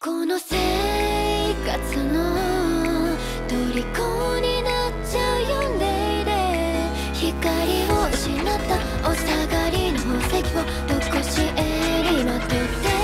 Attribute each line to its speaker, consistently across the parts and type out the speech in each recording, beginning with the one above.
Speaker 1: この生活の虜になっちゃうよレイレイ、光を失ったお下がりの宝石を残し襟まとって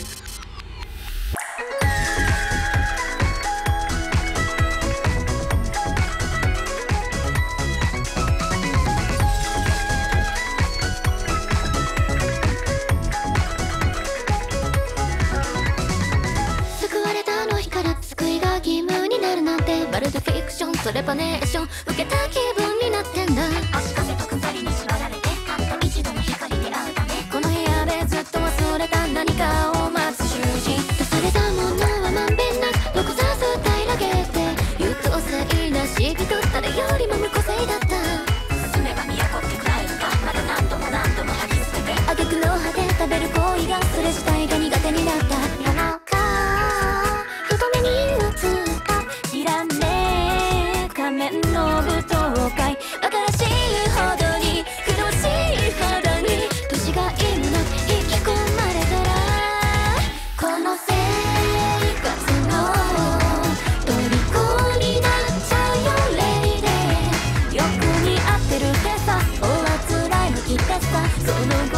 Speaker 1: まるでフィクション、トレパネーション受けた気分になってんだ。
Speaker 2: 足かせと鎖に縛られてたった一度の光で会うため、
Speaker 1: この部屋でずっと忘れた何かを待つ囚人。出されたものはまんべんなく残さず平らげて、優等生なし人誰よりも無個性だった。
Speaker 2: 住めば都ってくらいのか、まだ何度も何度も吐き捨てて、
Speaker 1: 挙句の果て食べる行為がそれ自体が苦手になった。
Speaker 2: 夜中人目に映った
Speaker 1: 知らねえ仮面の舞踏会、新しいほどに苦しい肌に年がいもなく引き込まれたら、この生活の虜になっちゃうよレイレイ、欲に合ってるってさ、おあつらいのきってさ、その後